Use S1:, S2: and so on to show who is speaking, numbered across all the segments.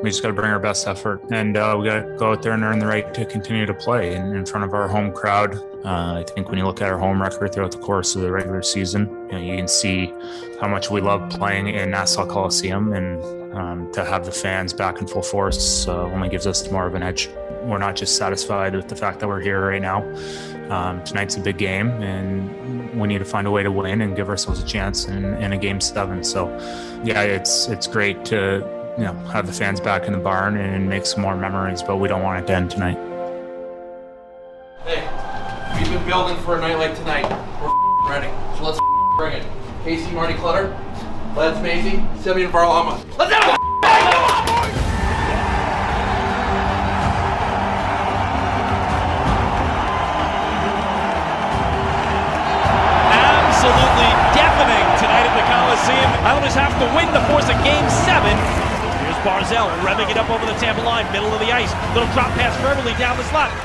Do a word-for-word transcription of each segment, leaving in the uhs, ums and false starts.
S1: We just got to bring our best effort, and uh, we got to go out there and earn the right to continue to play in, in front of our home crowd. Uh, I think when you look at our home record throughout the course of the regular season, you know, you can see how much we love playing in Nassau Coliseum, and um, to have the fans back in full force uh, only gives us more of an edge. We're not just satisfied with the fact that we're here right now. Um, tonight's a big game, and we need to find a way to win and give ourselves a chance in, in a game seven. So, yeah, it's it's great to you know have the fans back in the barn and make some more memories, but we don't want it to end tonight.
S2: Hey, we've been building for a night like tonight. We're ready, so let's bring it. Casey, Marty Clutter, Lance Macy, Simeon Varlama. Let's have a
S3: absolutely deafening tonight at the Coliseum. Islanders have to win to force a game seven. Here's Barzell revving it up over the Tampa line, middle of the ice. Little drop pass verbally down the slot.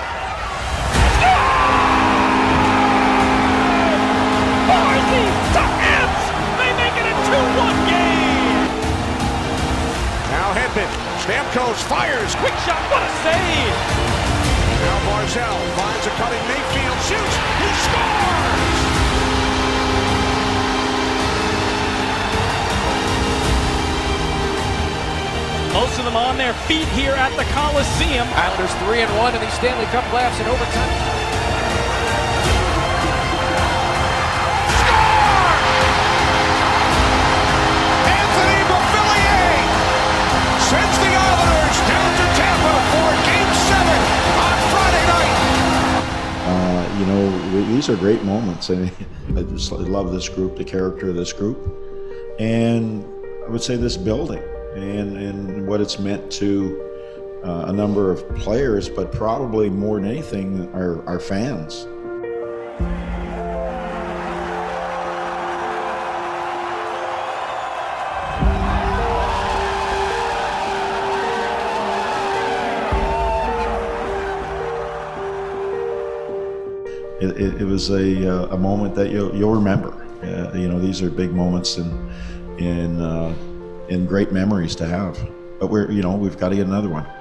S3: Barzy to Epps! They make it a two one game!
S4: Now Hedman, Stamkos fires,
S3: Quick shot, what a save!
S4: now Barzell finds a cutting Mayfield, shoots, he scores!
S3: Most of them on their feet here at the Coliseum.
S5: Islanders three and one in these Stanley Cup playoffs in overtime.
S4: Score! Anthony Beauvillier sends the Islanders down to Tampa for Game seven on Friday night.
S6: Uh, you know, these are great moments. I mean, I just love this group, the character of this group, and I would say this building. And, and what it's meant to uh, a number of players, but probably more than anything, our, our fans. It, it, it was a, uh, a moment that you'll, you'll remember. Uh, you know, these are big moments and, and uh, and great memories to have. But we're, you know, we've got to get another one.